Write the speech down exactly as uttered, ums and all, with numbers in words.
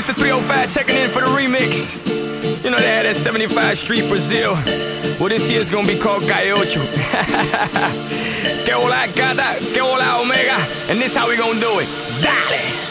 Mister three oh five checking in for the remix. You know they had that seventy-five Street Brazil. Well, this year's gonna be called Calle Ocho. Que hola gata, que hola omega. And this how we gonna do it. Dale!